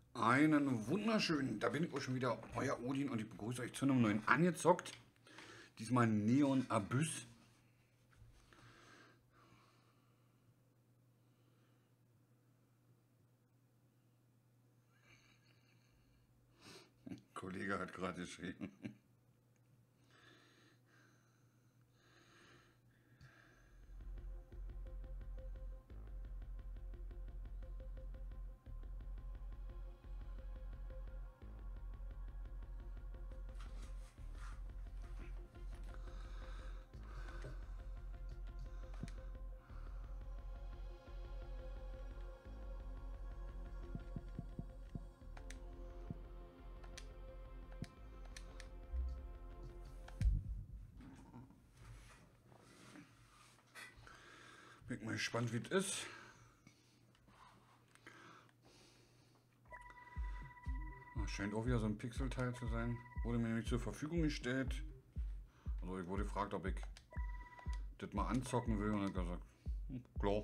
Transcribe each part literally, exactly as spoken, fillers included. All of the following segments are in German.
Einen wunderschönen, da bin ich auch schon wieder, euer Odin, und ich begrüße euch zu einem neuen Angezockt. Diesmal Neon Abyss. Ein Kollege hat gerade geschrieben. Bin mal gespannt, wie es ist. Scheint auch wieder so ein Pixelteil zu sein. Wurde mir nämlich zur Verfügung gestellt. Also ich wurde gefragt, ob ich das mal anzocken will, und ich habe gesagt, hm, klar.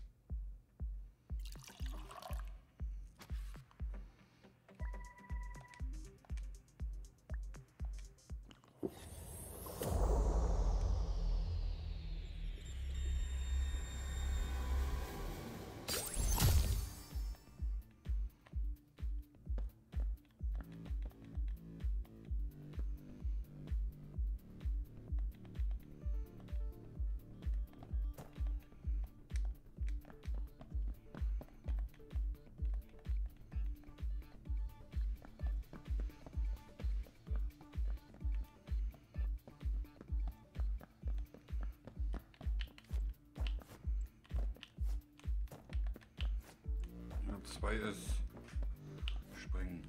Zwei ist springen.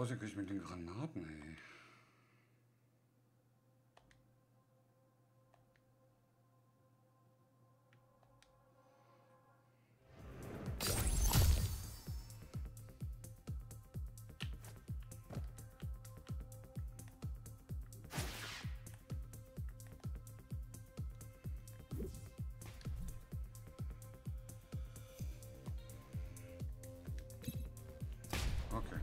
rausgekriegt mit den Granaten, ey. Okay.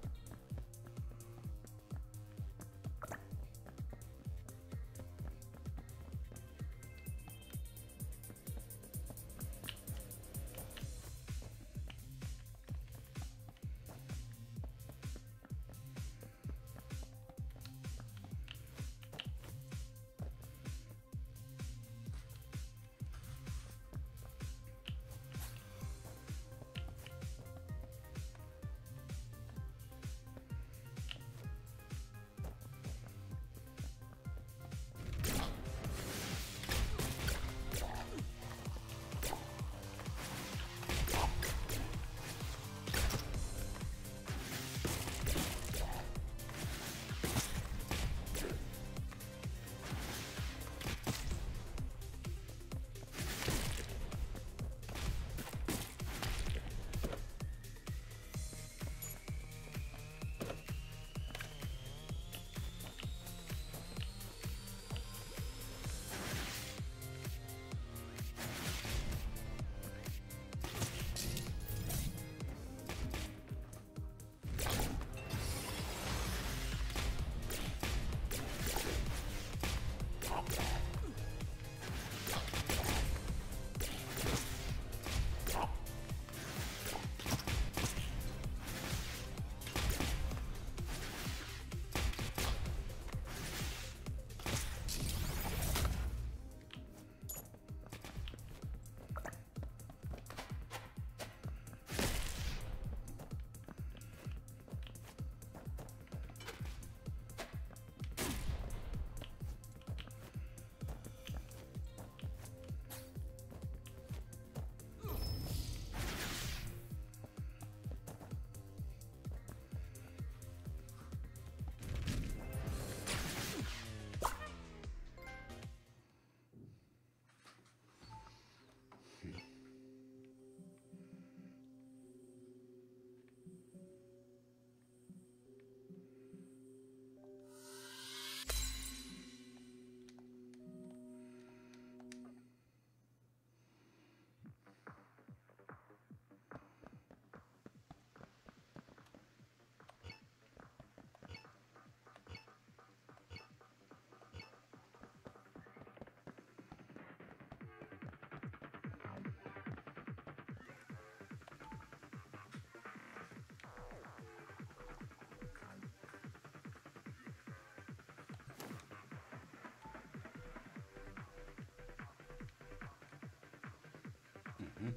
Mhm.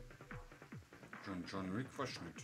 John, John Wick Verschnitt.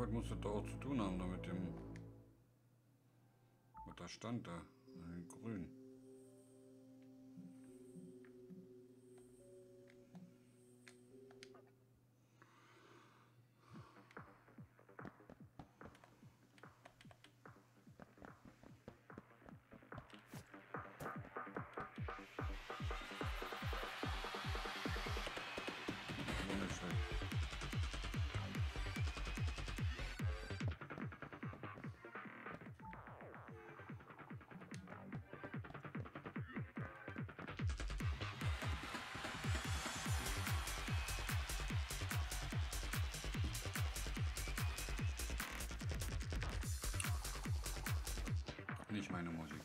was muss das da auch zu tun haben, da mit dem... Was da stand da? Äh, grün. Nicht meine Musik.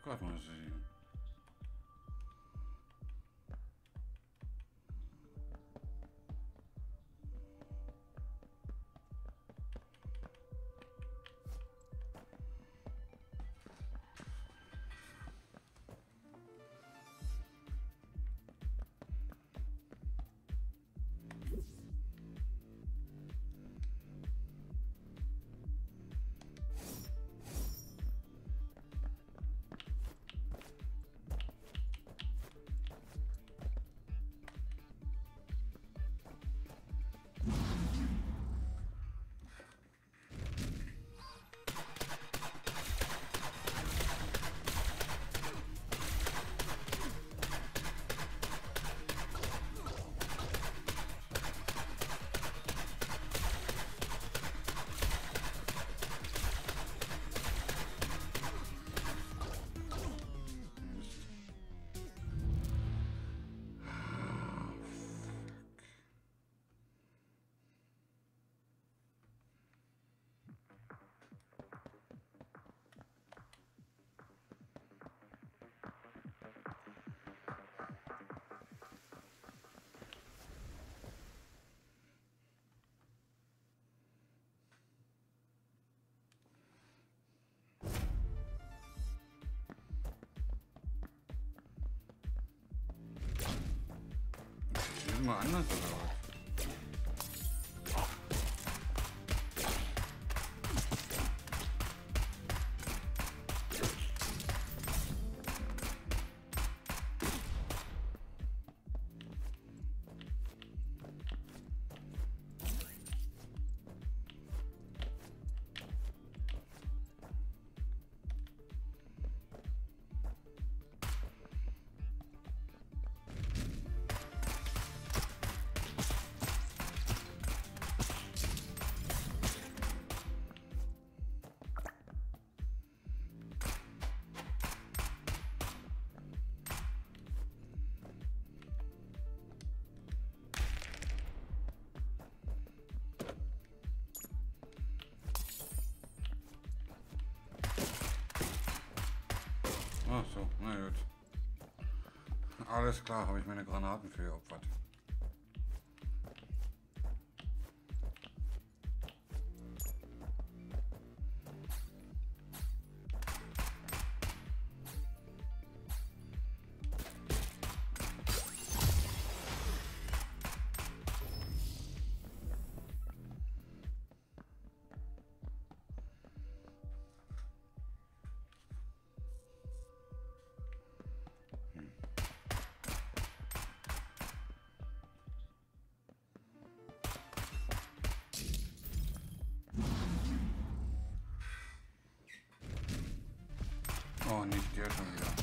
gerade mal sehen. Mal anders oder was? Ach so, na gut. Alles klar, habe ich meine Granaten für geopfert. Oh, nicht der schon wieder.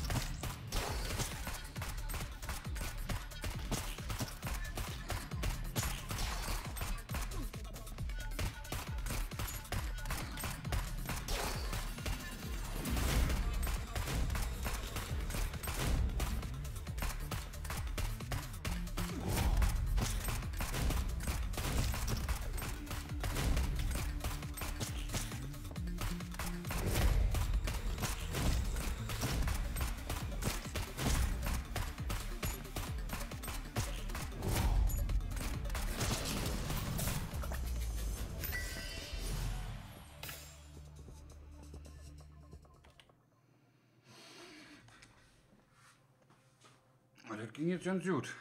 Das ging jetzt ganz gut.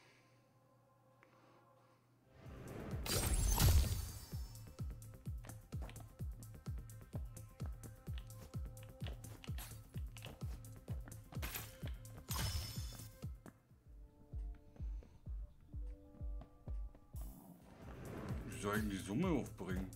Wie soll ich denn die Summe aufbringen?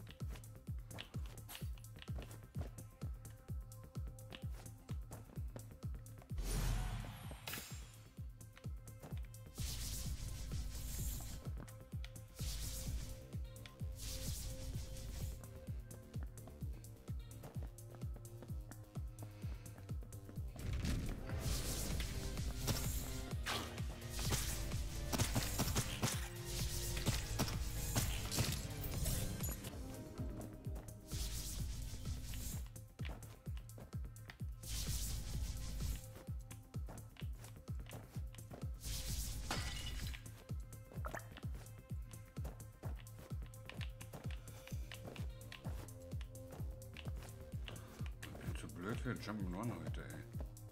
blöd für Jump'n'Run heute, ey.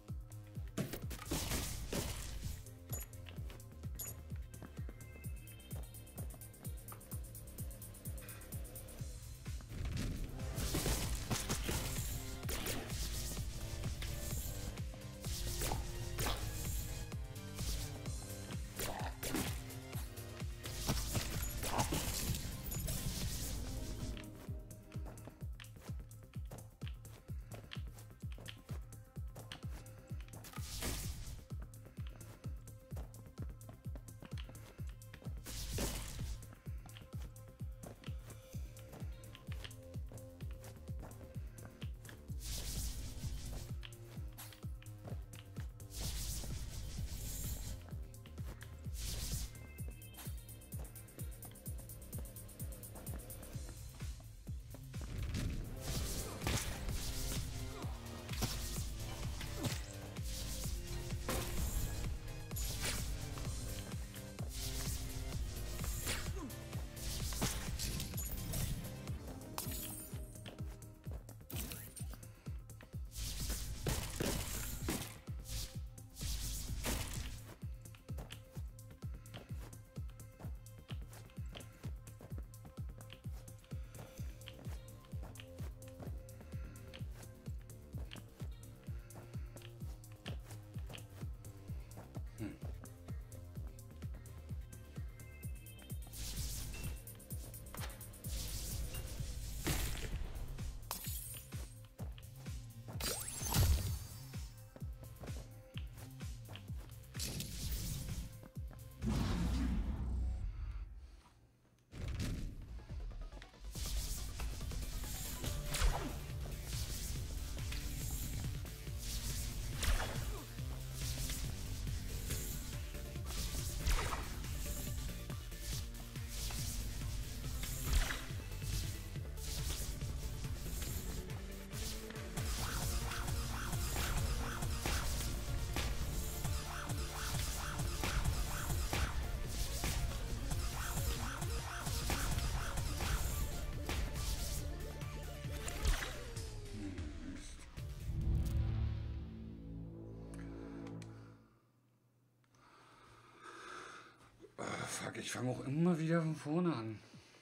Fuck, ich fange auch immer wieder von vorne an.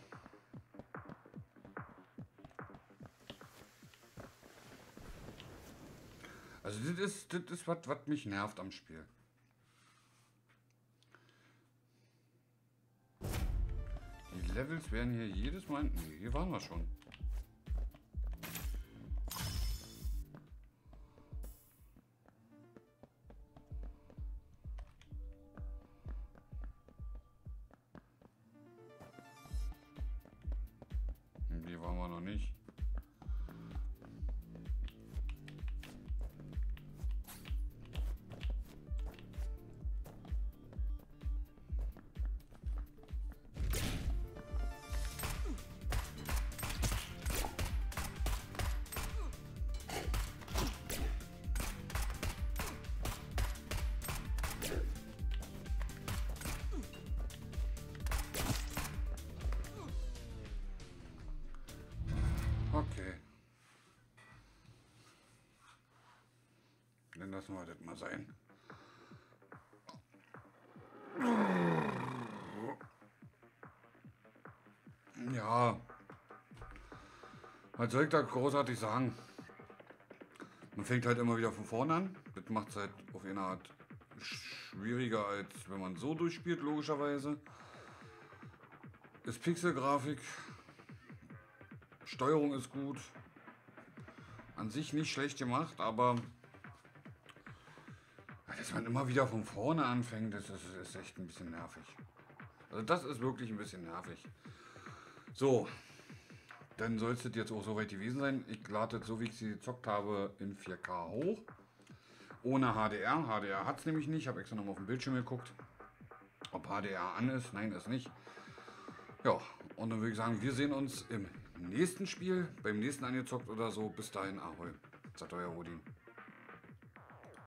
Also das ist, das ist was, was mich nervt am Spiel. Die Levels werden hier jedes Mal... Nee, hier waren wir schon. Die waren wir noch nicht. Okay. Dann lassen wir das mal sein. Ja. Was soll ich da großartig sagen? Man fängt halt immer wieder von vorne an. Das macht es halt auf eine Art schwieriger, als wenn man so durchspielt, logischerweise. Ist Pixelgrafik. Steuerung ist gut. An sich nicht schlecht gemacht, aber dass man immer wieder von vorne anfängt, das ist, ist echt ein bisschen nervig. Also das ist wirklich ein bisschen nervig. So, dann soll es jetzt auch soweit gewesen sein. Ich lade so, wie ich sie gezockt habe, in vier K hoch. Ohne H D R. H D R hat es nämlich nicht. Ich habe extra nochmal auf dem Bildschirm geguckt, ob H D R an ist. Nein, ist nicht. Ja, und dann würde ich sagen, wir sehen uns im nächsten Spiel, beim nächsten angezockt oder so. Bis dahin, ahoi. Sagt euer Odin.